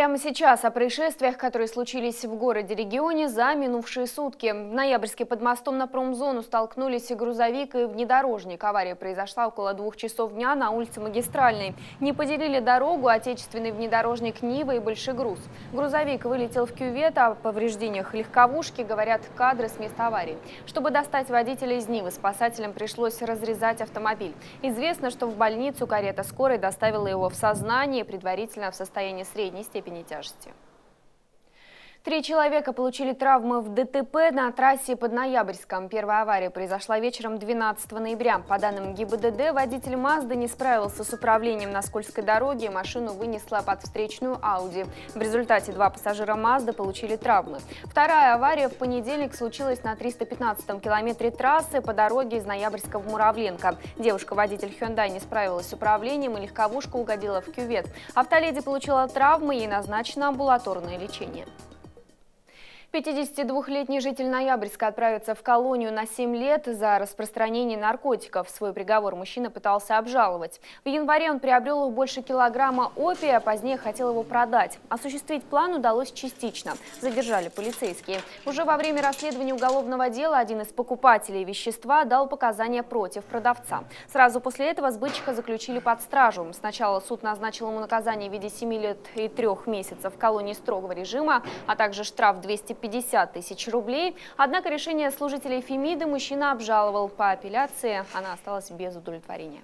Прямо сейчас о происшествиях, которые случились в городе-регионе за минувшие сутки. В Ноябрьске под мостом на промзону столкнулись и грузовик, и внедорожник. Авария произошла около 2 часов дня на улице Магистральной. Не поделили дорогу отечественный внедорожник «Нива» и большегруз. Грузовик вылетел в кювет, о повреждениях легковушки говорят кадры с места аварии. Чтобы достать водителя из «Нивы», спасателям пришлось разрезать автомобиль. Известно, что в больницу карета скорой доставила его в сознание, предварительно в состоянии средней степени тяжести. 3 человека получили травмы в ДТП на трассе под Ноябрьском. Первая авария произошла вечером 12 ноября. По данным ГИБДД, водитель «Мазды» не справился с управлением на скользкой дороге, машину вынесла под встречную «Ауди». В результате 2 пассажира «Мазды» получили травмы. Вторая авария в понедельник случилась на 315-м километре трассы по дороге из Ноябрьска в Муравленко. Девушка-водитель «Хёндай» не справилась с управлением, и легковушка угодила в кювет. Автоледи получила травмы, ей назначено амбулаторное лечение. 52-летний житель Ноябрьска отправится в колонию на 7 лет за распространение наркотиков. Свой приговор мужчина пытался обжаловать. В январе он приобрел больше килограмма опия, а позднее хотел его продать. Осуществить план удалось частично. Задержали полицейские. Уже во время расследования уголовного дела один из покупателей вещества дал показания против продавца. Сразу после этого сбытчика заключили под стражу. Сначала суд назначил ему наказание в виде 7 лет и 3 месяцев в колонии строгого режима, а также штраф 250 тысяч рублей. Однако решение служителей Фемиды мужчина обжаловал. По апелляции она осталась без удовлетворения.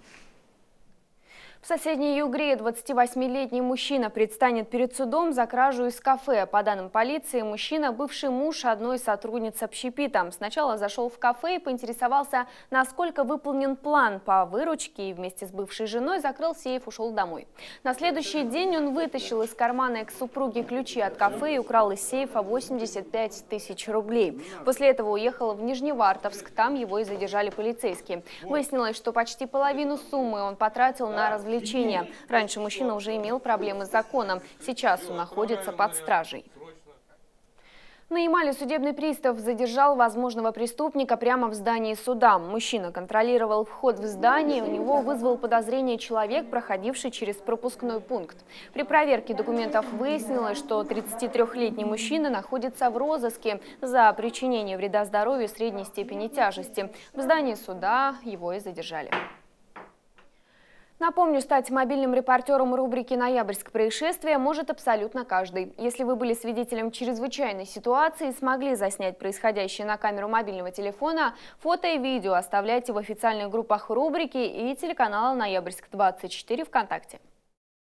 В соседней Югре 28-летний мужчина предстанет перед судом за кражу из кафе. По данным полиции, мужчина – бывший муж одной сотрудницы общепита. Сначала зашел в кафе и поинтересовался, насколько выполнен план по выручке, и вместе с бывшей женой закрыл сейф, ушел домой. На следующий день он вытащил из кармана экс-супруги ключи от кафе и украл из сейфа 85 тысяч рублей. После этого уехал в Нижневартовск. Там его и задержали полицейские. Выяснилось, что почти половину суммы он потратил на развлечения. Раньше мужчина уже имел проблемы с законом. Сейчас он находится под стражей. На Ямале судебный пристав задержал возможного преступника прямо в здании суда. Мужчина контролировал вход в здание, у него вызвал подозрение человек, проходивший через пропускной пункт. При проверке документов выяснилось, что 33-летний мужчина находится в розыске за причинение вреда здоровью средней степени тяжести. В здании суда его и задержали. Напомню, стать мобильным репортером рубрики «Ноябрьское происшествие» может абсолютно каждый. Если вы были свидетелем чрезвычайной ситуации и смогли заснять происходящее на камеру мобильного телефона, фото и видео оставляйте в официальных группах рубрики и телеканала «Ноябрьск-24» ВКонтакте.